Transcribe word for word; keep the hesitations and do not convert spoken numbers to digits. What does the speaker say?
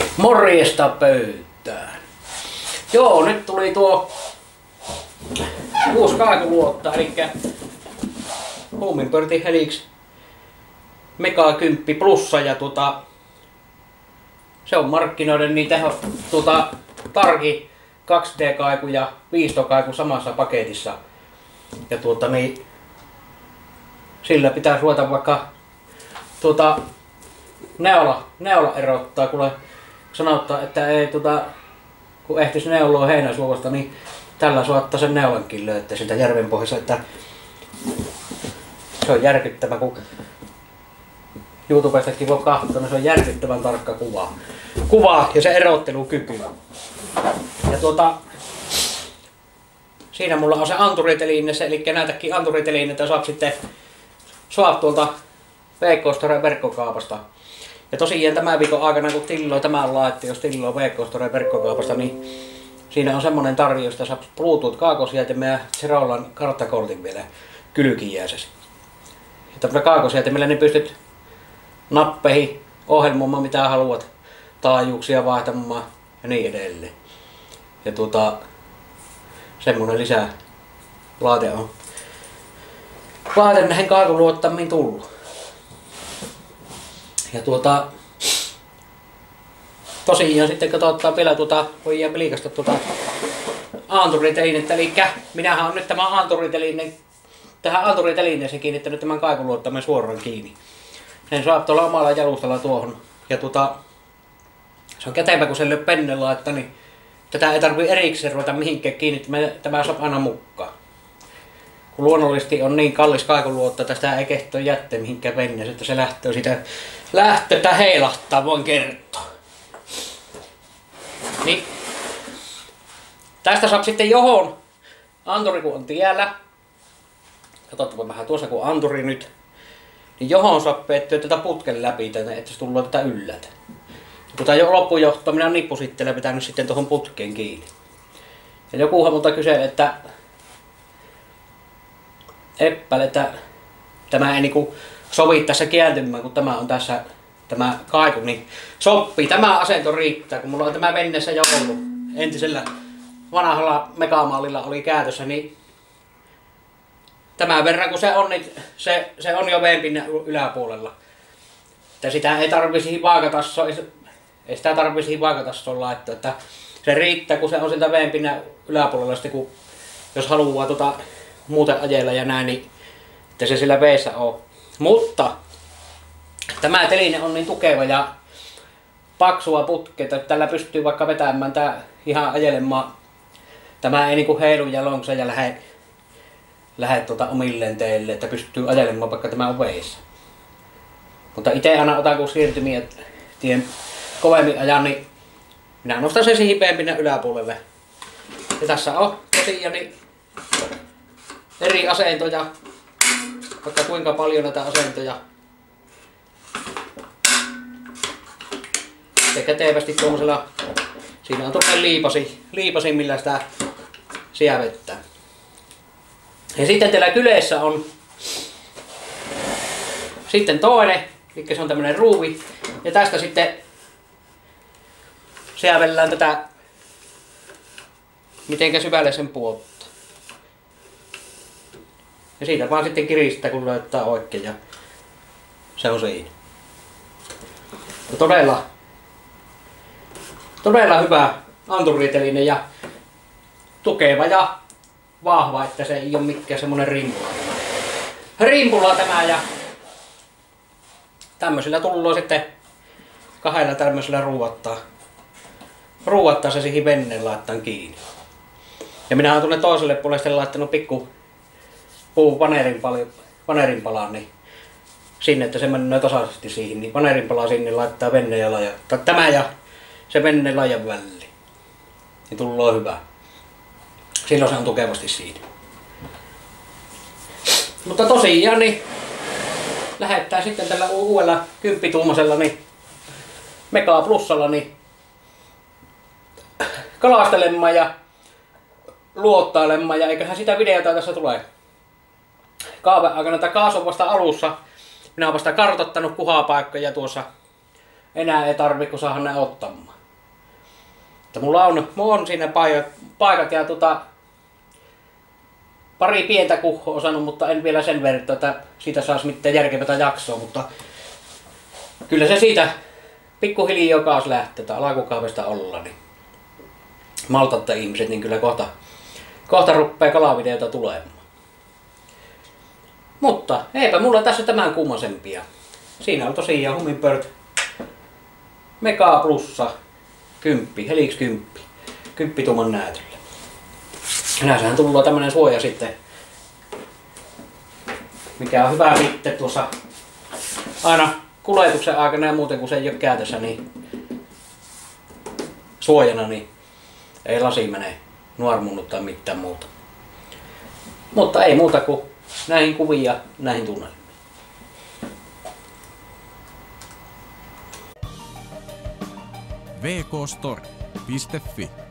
Morjesta pöytään. Joo, nyt tuli tuo uusi kaikuluotta, eli Humminbird Helix Mega kymmenen plussa, ja tuota, se on markkinoiden niin teho, tuota, tarki kaksi D-kaiku ja viistokaiku samassa paketissa. Ja tuota, niin, sillä pitää ruveta vaikka tuota, neula, neula erottaa, kun sanottaa, että ei tuota, kun ehtis neuloa heinäsuosta, niin tällä saattaa sen neulankin löytää sitä järven pohjassa, että se on järkyttävä, kun YouTubestakin voi katsoa, niin se on järkyttävän tarkka kuva. Kuva ja se erottelukyky. Ja tuota, siinä mulla on se anturiteline, eli näitäkin anturitelinettä saa sitten saa tuolta V K Storen verkkokaupasta. Ja tosiaan tämän viikon aikana, kun tilloin tämän laitteen, jos tilloin V K Storen verkkokaupasta, niin siinä on semmonen tarjous, että saa Bluetooth kaakosjätimen ja Zerolan karttakortin vielä kylkijääsesi. Ja tämmönen kaakosjätimellä niin pystyt nappeihin ohjelmoimaan mitä haluat, taajuuksia vaihtamaan ja niin edelleen. Ja tuota, semmonen lisää laite on laite näihin kaikuluottamiin tullut. Ja tuota, tosiaan sitten katsotaan vielä tuota, voidaan pilikasta tuota anturitelinettä, eli minähän on nyt tämä anturiteline, tähän anturitelineeseen kiinnittänyt tämän kaikuluottamen suoraan kiinni. Sen saa tuolla omalla jalustalla tuohon. Ja tuota, se on kätevä, kun sen lyö penne laittaa, niin tätä ei tarvitse erikseen ruveta mihinkään kiinnittämään, tämä saa aina mukaan. Kun luonnollisesti on niin kallis kaikuluotta, että sitä ei kehto jättää mihinkään penneeseen, että se lähtee siitä lähtötä heilahtaa, voin kertoa. Niin. Tästä saa sitten johon anturi kun on tiellä. Katsotaan vähän tuossa kun anturi nyt. Niin johon saa pettyä tätä putken läpi, että se tulee tätä yllätä. Tuota jo loppujohtoa minä nippusittele pitänyt sitten tuohon putkeen kiinni. Ja jokuhan multa kyseli, että Eppä, että tämä ei niinku sovi tässä kääntymään, kun tämä on tässä tämä kaiku, niin sopii. Tämä asento riittää, kun mulla on tämä venneessä jo ollut. Entisellä vanhalla megamallilla oli käytössä, niin tämän verran kun se on, niin se, se on jo veenpinnan yläpuolella. Että sitä ei tarvitsisi vaakatasoa, ei sitä tarvitsisi vaakatasoon laittaa, että se riittää, kun se on siltä veenpinnan yläpuolella, sitten kun jos haluaa tuota muuten ajella ja näin, niin että se sillä veessä on. Mutta tämä teline on niin tukeva ja paksua putketa, että tällä pystyy vaikka vetämään tää ihan ajelemaan. Tämä ei niinku heilu ja lonksa ja lähde, lähde tuota omilleen teille, että pystyy ajelemaan vaikka tämä on veessä. Mutta itse aina otan kun siirtymiä tien kovemmin ajan, niin minä nostan sen siihen veenpinnan yläpuolelle. Ja tässä on tosiaan niin eri asentoja, vaikka kuinka paljon näitä asentoja. Se kätevästi tuollaisella, siinä on tuollainen liipasi, liipasi millä sitä sievettää. Ja sitten teillä kyleessä on sitten toinen, eli se on tämmönen ruuvi. Ja tästä sitten sievellään tätä, mitenkä syvälle sen puolta. Ja siitä vaan sitten kiristää, kun löytää oikein, ja se on siinä. Ja todella, todella hyvä anturiteline ja tukeva ja vahva, että se ei ole mikään semmonen rimpula. Rimpula tämä, ja tämmöisillä tullaan sitten kahdella tämmöisellä ruuattaa. Ruuattaa se siihen venneen laittaan kiinni. Ja minä olen tuonne toiselle puolelle laittanut pikku puu vanerinpalaan, niin sinne, että se menee tasaisesti siihen, niin vanerinpala sinne laittaa venne ja laja, tämä ja se venne lajan väliin. Niin tulee hyvä. Silloin se on tukevasti siinä. Mutta tosiaan niin lähettää sitten tällä uudella kymppituumaisella niin Mega plussalla niin kalastelemaan ja luottailemaan, ja eiköhän sitä videota tässä tulee. Kaavan aikana, tai kaasu on vasta alussa. Minä olen vasta kartoittanut kuhapaikkoja tuossa. Enää ei tarvitse, kun saadaan ne ottamaan. Että mulla on, mulla on siinä paikat, paikat ja tota, pari pientä kuhhoa osannut, mutta en vielä sen verran, että siitä saisi mitään järkevätä jaksoa, mutta kyllä se siitä pikkuhiljaa kaas lähtee, että alkukaudesta olla, niin maltatta ihmiset, niin kyllä kohta, kohta rupeaa kalavideota tulemaan. Mutta eipä mulla tässä tämän kummasempia. Siinä on tosiaan Humminbird Mega Plussa kymppi, Helix kymppi, kymppituuman näytöllä. Näissähän tullut tämmönen suoja sitten, mikä on hyvä sitten tuossa aina kuljetuksen aikana ja muuten kun se ei ole käytössä niin suojana, niin ei lasi mene nuormunnut tai mitään muuta. Mutta ei muuta kuin näihin kuviin ja näihin tunnelmiin. v k store piste f i